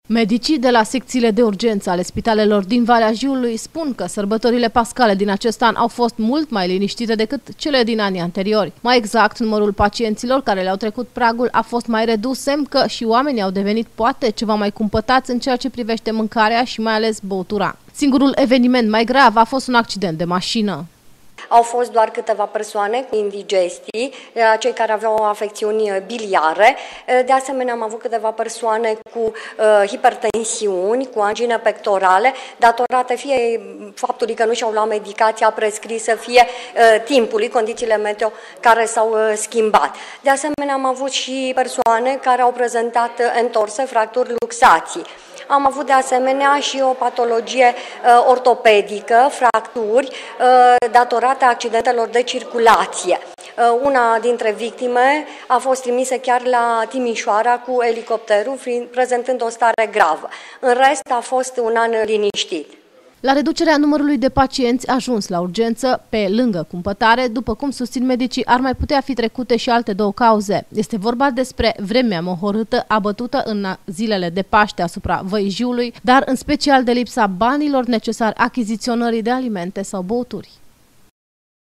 Medicii de la secțiile de urgență ale spitalelor din Valea Jiului spun că sărbătorile pascale din acest an au fost mult mai liniștite decât cele din anii anteriori. Mai exact, numărul pacienților care le-au trecut pragul a fost mai redus, semn că și oamenii au devenit poate ceva mai cumpătați în ceea ce privește mâncarea și mai ales băutura. Singurul eveniment mai grav a fost un accident de mașină. Au fost doar câteva persoane cu indigestii, cei care aveau afecțiuni biliare. De asemenea, am avut câteva persoane cu hipertensiuni, cu angină pectorale, datorate fie faptului că nu și-au luat medicația prescrisă, fie timpului, condițiile meteo care s-au schimbat. De asemenea, am avut și persoane care au prezentat entorse, fracturi, luxații. Am avut de asemenea și o patologie ortopedică, fracturi, datorate accidentelor de circulație. Una dintre victime a fost trimisă chiar la Timișoara cu elicopterul, prezentând o stare gravă. În rest a fost un an liniștit. La reducerea numărului de pacienți ajuns la urgență, pe lângă cumpătare, după cum susțin medicii, ar mai putea fi trecute și alte două cauze. Este vorba despre vremea mohorâtă abătută în zilele de Paște asupra Văii Jiului, dar în special de lipsa banilor necesari achiziționării de alimente sau băuturi.